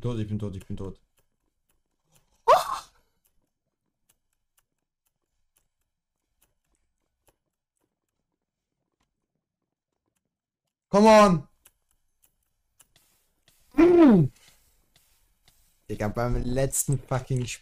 tot, ich bin tot, ich bin tot. Come on! Digga, beim letzten fucking Spiel.